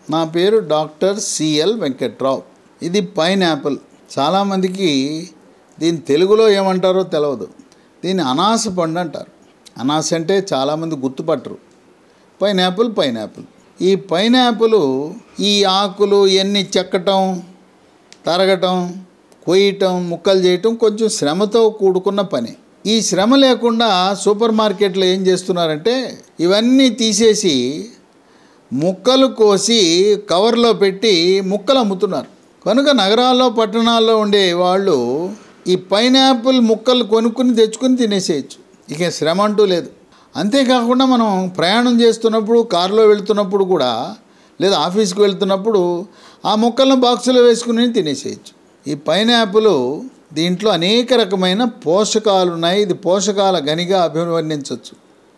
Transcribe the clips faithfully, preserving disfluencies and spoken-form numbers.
నా పేరు doctor CL Venkatrao. ఇది పైనాపిల్. చాలామందికి దీని తెలుగులో ఏమంటారో తెలియదు. దీన్ని అనాస పండు అంటారు. అనాస అంటే చాలామంది గుర్తుపట్టరు. పైనాపిల్ పైనాపిల్ ఈ పైనాపిల్ ఈ ఆకులు ఎన్ని చెక్కటం, తరగటం, కొయ్యటం, ముక్కలు చేయటం కొంచెం శ్రమతో కూడుకున్న పని. ఈ శ్రమ లేకుండా సూపర్ మార్కెట్లో ఏం చేస్తున్నారంటే ఇవన్నీ తీసేసి ముక్కలు కోసి కవర్లో పెట్టి ముక్కలు అమ్ముతున్నారు. కనుక నగరాల్లో పట్టణాల్లో ఉండే వాళ్ళు ఈ పైనాపిల్ ముక్కలు కొనుక్కుని తెచ్చుకుని తినేసేయచ్చు. ఇక శ్రమ అంటూ లేదు. అంతేకాకుండా మనం ప్రయాణం చేస్తున్నప్పుడు, కారులో వెళ్తున్నప్పుడు కూడా, లేదా ఆఫీస్కి వెళ్తున్నప్పుడు ఆ ముక్కలను బాక్సులో వేసుకుని తినేసేయచ్చు. ఈ పైనాపిల్ దీంట్లో అనేక రకమైన పోషకాలు ఉన్నాయి. ఇది పోషకాల గనిగా అభివర్ణించవచ్చు.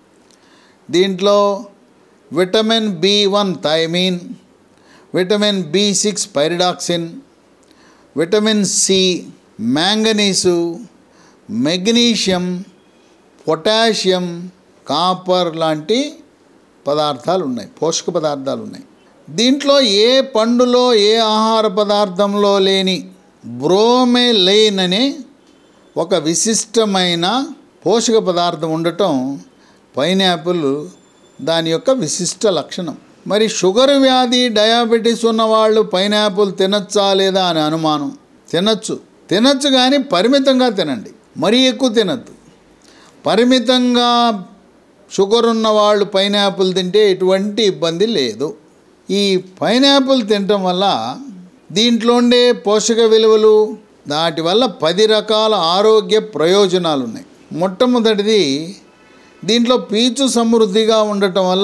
దీంట్లో vitamin B one thiamine, vitamin B six pyridoxine, vitamin C, manganese, magnesium, potassium, copper లాంటి పదార్థాలు ఉన్నాయి, పోషక పదార్థాలు ఉన్నాయి. దీంట్లో ఏ పండులో ఏ ఆహార పదార్థంలో లేని బ్రోమెలైన్ అనే ఒక విశిష్టమైన పోషక పదార్థం ఉండటం పైనాపిల్ దాని యొక్క విశిష్ట లక్షణం. మరి షుగర్ వ్యాధి, డయాబెటీస్ ఉన్నవాళ్ళు పైనాపిల్ తినచ్చా లేదా అని అనుమానం. తినచ్చు తినచ్చు కానీ పరిమితంగా తినండి, మరీ ఎక్కువ తినద్దు. పరిమితంగా షుగర్ ఉన్నవాళ్ళు పైనాపిల్ తింటే ఎటువంటి ఇబ్బంది లేదు. ఈ పైనాపిల్ తినటం వల్ల దీంట్లో ఉండే పోషక విలువలు, దాటి వల్ల పది రకాల ఆరోగ్య ప్రయోజనాలు ఉన్నాయి. మొట్టమొదటిది, దీంట్లో పీచు సమృద్ధిగా ఉండటం వల్ల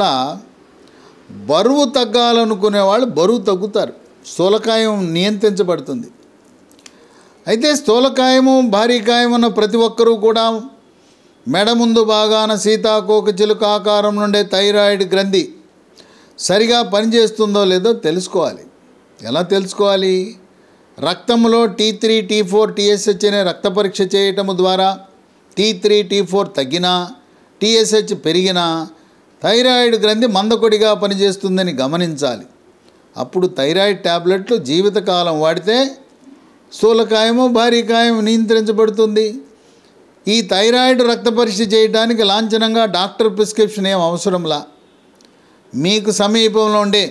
బరువు తగ్గాలనుకునే వాళ్ళు బరువు తగ్గుతారు. స్థూలకాయం నియంత్రించబడుతుంది. అయితే స్థూలకాయము, భారీకాయం ఉన్న ప్రతి ఒక్కరూ కూడా మెడ ముందు భాగాన సీతాకోక చిలుక ఆకారం నుండే థైరాయిడ్ గ్రంథి సరిగా పనిచేస్తుందో లేదో తెలుసుకోవాలి. ఎలా తెలుసుకోవాలి? రక్తంలో T three T four TSH అనే రక్త పరీక్ష చేయటం ద్వారా టీ త్రీ టీ ఫోర్ తగ్గినా, టీఎస్హెచ్ పెరిగినా థైరాయిడ్ గ్రంథి మందకొడిగా పనిచేస్తుందని గమనించాలి. అప్పుడు థైరాయిడ్ ట్యాబ్లెట్లు జీవితకాలం వాడితే స్థూలకాయము, భారీకాయం నియంత్రించబడుతుంది. ఈ థైరాయిడ్ రక్త పరీక్ష చేయడానికి లాంఛనంగా డాక్టర్ ప్రిస్క్రిప్షన్ ఏం అవసరంలా, మీకు సమీపంలో ఉండే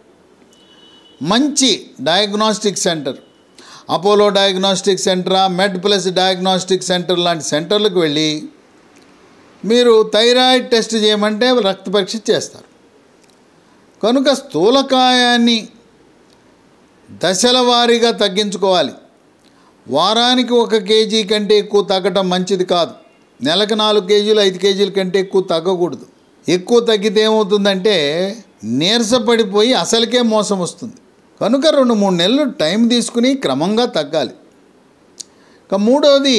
మంచి డయాగ్నోస్టిక్ సెంటర్, అపోలో డయాగ్నోస్టిక్ సెంటరా, మెడ్ ప్లస్ డయాగ్నోస్టిక్ సెంటర్ లాంటి సెంటర్లకు వెళ్ళి మీరు థైరాయిడ్ టెస్ట్ చేయమంటే రక్త పరీక్ష చేస్తారు. కనుక స్థూలకాయాన్ని దశల వారీగా తగ్గించుకోవాలి. వారానికి ఒక కేజీ కంటే ఎక్కువ తగ్గటం మంచిది కాదు. నెలకు నాలుగు కేజీలు ఐదు కేజీల కంటే ఎక్కువ తగ్గకూడదు. ఎక్కువ తగ్గితే ఏమవుతుందంటే నీరసపడిపోయి అసలుకే మోసం వస్తుంది. కనుక రెండు మూడు నెలలు టైం తీసుకుని క్రమంగా తగ్గాలి. ఇక మూడవది,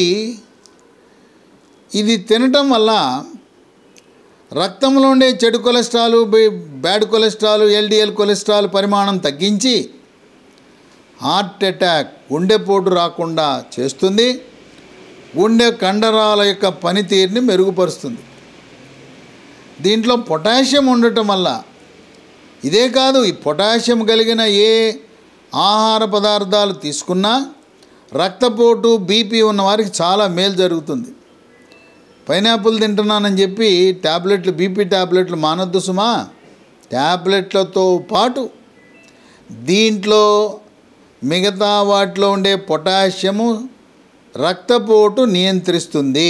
ఇది తినటం వల్ల రక్తంలో ఉండే చెడు cholesterol, bad cholesterol, LDL cholesterol పరిమాణం తగ్గించి హార్ట్ అటాక్, గుండెపోటు రాకుండా చేస్తుంది. గుండె కండరాల యొక్క పనితీరుని మెరుగుపరుస్తుంది. దీంట్లో పొటాషియం ఉండటం వల్ల, ఇదే కాదు, ఈ పొటాషియం కలిగిన ఏ ఆహార పదార్థాలు తీసుకున్నా రక్తపోటు, బీపీ ఉన్న వారికి చాలా మేలు జరుగుతుంది. పైనాపిల్ తింటున్నానని చెప్పి ట్యాబ్లెట్లు, బీపీ ట్యాబ్లెట్లు మానొద్దు సుమా. ట్యాబ్లెట్లతో పాటు దీంట్లో మిగతా వాటిలో ఉండే పొటాషియము రక్తపోటు నియంత్రిస్తుంది.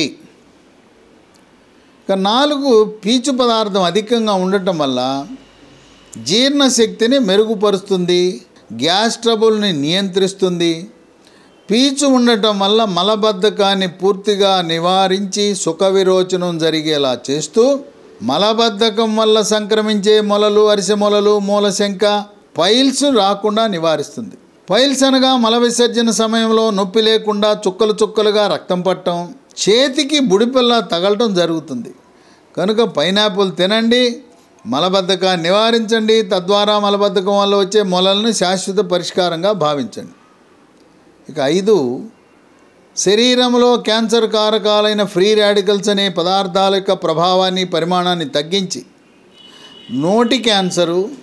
ఇక నాలుగు, పీచు పదార్థం అధికంగా ఉండటం వల్ల జీర్ణశక్తిని మెరుగుపరుస్తుంది, గ్యాస్ ట్రబుల్ని నియంత్రిస్తుంది. పీచు ఉండటం వల్ల మలబద్ధకాన్ని పూర్తిగా నివారించి సుఖ విరోచనం జరిగేలా చేస్తూ మలబద్ధకం వల్ల సంక్రమించే మొలలు, అరిసె మొలలు, మూలశంక, పైల్స్ రాకుండా నివారిస్తుంది. పైల్స్ అనగా మల విసర్జన సమయంలో నొప్పి లేకుండా చుక్కలు చుక్కలుగా రక్తం పట్టడం, చేతికి బుడిపిల్ల తగలటం జరుగుతుంది. కనుక పైనాపిల్ తినండి, మలబద్ధకాన్ని నివారించండి. తద్వారా మలబద్ధకం వల్ల వచ్చే మొలలను శాశ్వత పరిష్కారంగా భావించండి. ఇక ఐదు, శరీరంలో క్యాన్సర్ కారకాలైన ఫ్రీ రాడికల్స్ అనే పదార్థాల యొక్క ప్రభావాన్ని, పరిమాణాన్ని తగ్గించి నోటి క్యాన్సరు,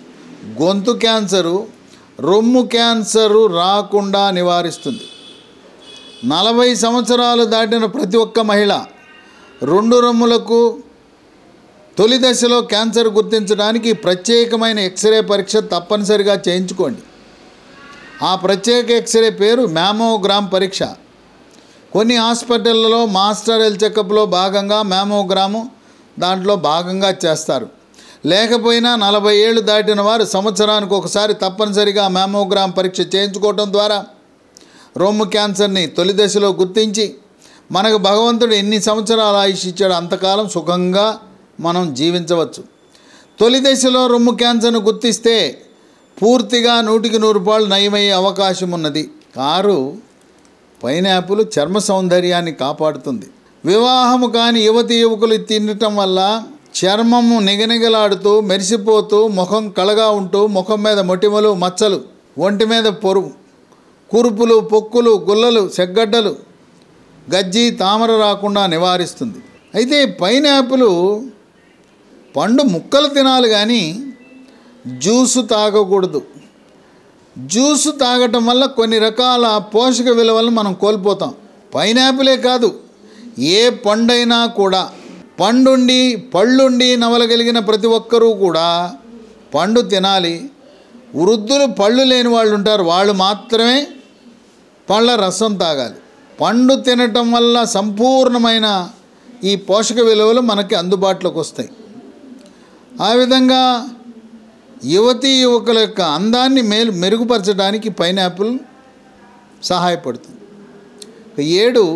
గొంతు క్యాన్సరు, రొమ్ము క్యాన్సరు రాకుండా నివారిస్తుంది. నలభై సంవత్సరాలు దాటిన ప్రతి ఒక్క మహిళ రెండు రొమ్ములకు తొలి దశలో క్యాన్సర్ గుర్తించడానికి ప్రత్యేకమైన ఎక్స్రే పరీక్ష తప్పనిసరిగా చేయించుకోండి. ఆ ప్రత్యేక ఎక్స్రే పేరు మ్యామోగ్రామ్ పరీక్ష. కొన్ని హాస్పిటళ్లలో మాస్టర్ హెల్త్ చెకప్లో భాగంగా మ్యామోగ్రాము దాంట్లో భాగంగా చేస్తారు. లేకపోయినా నలభై ఏళ్ళు దాటిన వారు సంవత్సరానికి ఒకసారి తప్పనిసరిగా మ్యామోగ్రామ్ పరీక్ష చేయించుకోవడం ద్వారా రొమ్ము క్యాన్సర్ని తొలి దశలో గుర్తించి మనకు భగవంతుడు ఎన్ని సంవత్సరాల ఆయుష్ ఇచ్చాడో అంతకాలం సుఖంగా మనం జీవించవచ్చు. తొలి దశలో రొమ్ము క్యాన్సర్ను గుర్తిస్తే పూర్తిగా నూటికి నూరు రూపాయలు నయమయ్యే అవకాశం ఉన్నది. కారు పైనాపిల్ చర్మ సౌందర్యాన్ని కాపాడుతుంది. వివాహము కాని యువతి యువకులు తినటం వల్ల చర్మము నిగనిగలాడుతూ మెరిసిపోతూ ముఖం కళగా ఉంటూ ముఖం మీద మొటిమలు మచ్చలు, ఒంటి మీద పొరుగు, కురుపులు, పొక్కులు, గుల్లలు, సెగ్గడ్డలు, గజ్జి, తామర రాకుండా నివారిస్తుంది. అయితే పైనాపిల్ పండు ముక్కలు తినాలి కానీ జ్యూసు తాగకూడదు. జ్యూసు తాగటం వల్ల కొన్ని రకాల పోషక విలువలను మనం కోల్పోతాం. పైనాపిలే కాదు, ఏ పండైనా కూడా పండుండి పళ్ళుండి నవలగలిగిన ప్రతి ఒక్కరూ కూడా పండు తినాలి. వృద్ధులు పళ్ళు లేని వాళ్ళు ఉంటారు, వాళ్ళు మాత్రమే పళ్ళ రసం తాగాలి. పండు తినటం వల్ల సంపూర్ణమైన ఈ పోషక విలువలు మనకి అందుబాటులోకి వస్తాయి. ఆ విధంగా యువతీ యువకుల యొక్క అందాన్ని మేలు మెరుగుపరచడానికి పైనాపిల్ సహాయపడుతుంది. ఏడు,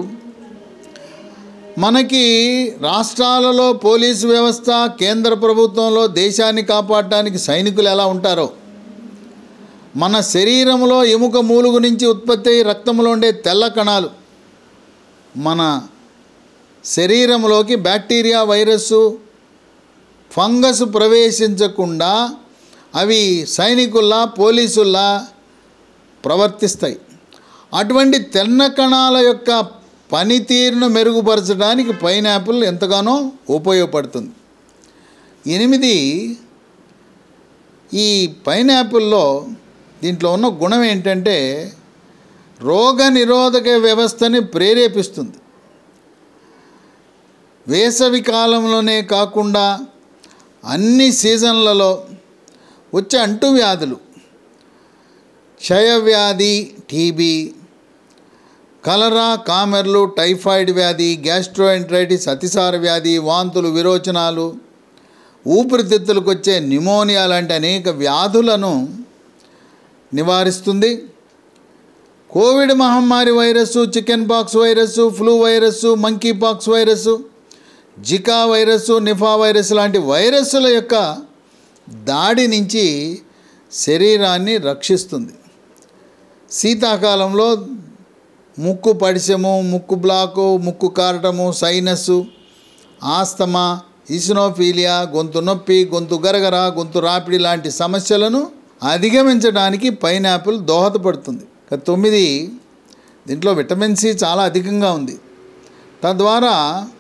మనకి రాష్ట్రాలలో పోలీసు వ్యవస్థ, కేంద్ర ప్రభుత్వంలో దేశాన్ని కాపాడటానికి సైనికులు ఎలా ఉంటారో మన శరీరంలో ఎముక మూలుగు నుంచి ఉత్పత్తి అయ్యి రక్తంలో ఉండే తెల్ల కణాలు మన శరీరంలోకి బ్యాక్టీరియా, వైరస్సు, ఫంగస్ ప్రవేశించకుండా అవి సైనికుల్లా పోలీసుల్లా ప్రవర్తిస్తాయి. అటువంటి తెల్ల కణాల యొక్క పనితీరును మెరుగుపరచడానికి పైనాపిల్ ఎంతగానో ఉపయోగపడుతుంది. ఎనిమిది, ఈ పైనాపిల్లో దీంట్లో ఉన్న గుణం ఏంటంటే రోగ నిరోధక వ్యవస్థని ప్రేరేపిస్తుంది. వేసవి కాలంలోనే కాకుండా అన్ని సీజన్లలో వచ్చే అంటువ్యాధులు, క్షయవ్యాధి, టీబీ, కలరా, కామెర్లు, టైఫాయిడ్ వ్యాధి, గ్యాస్ట్రోఎంటరైటిస్, అతిసార వ్యాధి, వాంతులు, విరోచనాలు, ఊపిరితిత్తులకు వచ్చే న్యూమోనియా లాంటి అనేక వ్యాధులను నివారిస్తుంది. కోవిడ్ మహమ్మారి virus, chickenpox virus, flu virus, monkeypox virus, Zika virus, Nipah virus లాంటి వైరస్సుల యొక్క దాడి నుంచి శరీరాన్ని రక్షిస్తుంది. శీతాకాలంలో ముక్కు పడిసెము, ముక్కు బ్లాకు, ముక్కు కారటము, సైనస్సు, ఆస్తమా, ఇసినోఫీలియా, గొంతు నొప్పి, గొంతు గరగర, గొంతు రాపిడి లాంటి సమస్యలను అధిగమించడానికి పైనాపిల్ దోహదపడుతుంది. తొమ్మిది, దీంట్లో విటమిన్ సి చాలా అధికంగా ఉంది. తద్వారా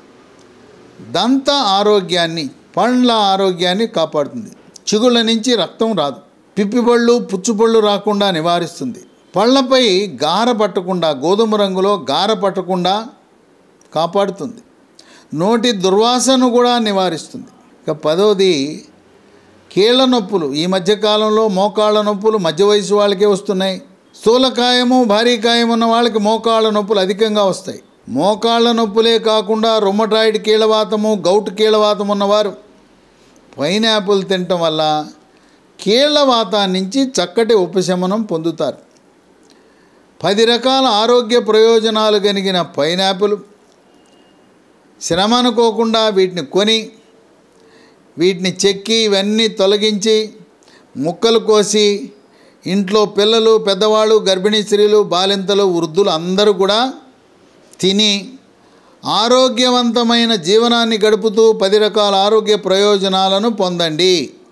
దంత ఆరోగ్యాన్ని, పండ్ల ఆరోగ్యాన్ని కాపాడుతుంది. చిగుళ్ళ నుంచి రక్తం రాదు. పిప్పిపళ్ళు, పుచ్చుపళ్ళు రాకుండా నివారిస్తుంది. పళ్ళపై గార పట్టకుండా, గోధుమ రంగులో గార పట్టకుండా కాపాడుతుంది. నోటి దుర్వాసనను కూడా నివారిస్తుంది. ఇక పదవది, కీళ్ళ నొప్పులు. ఈ మధ్యకాలంలో మోకాళ్ళ నొప్పులు మధ్య వయసు వాళ్ళకే వస్తున్నాయి. స్థూలకాయము, భారీకాయం ఉన్న వాళ్ళకి మోకాళ్ళ నొప్పులు అధికంగా వస్తాయి. మోకాళ్ళ నొప్పులే కాకుండా రొమటాయిడ్ కీళ్ళవాతము, గౌట్ కీళ్ళవాతం ఉన్నవారు పైనాపిల్ తినటం వల్ల కీళ్ళవాతాన్ని నుంచి చక్కటి ఉపశమనం పొందుతారు. పది రకాల ఆరోగ్య ప్రయోజనాలు కలిగిన పైనాపిల్ శ్రమ అనుకోకుండా వీటిని కొని వీటిని చెక్కి ఇవన్నీ తొలగించి ముక్కలు కోసి ఇంట్లో పిల్లలు, పెద్దవాళ్ళు, గర్భిణీ స్త్రీలు, బాలింతలు, వృద్ధులు అందరూ కూడా తిని ఆరోగ్యవంతమైన జీవనాన్ని గడుపుతూ పది రకాల ఆరోగ్య ప్రయోజనాలను పొందండి.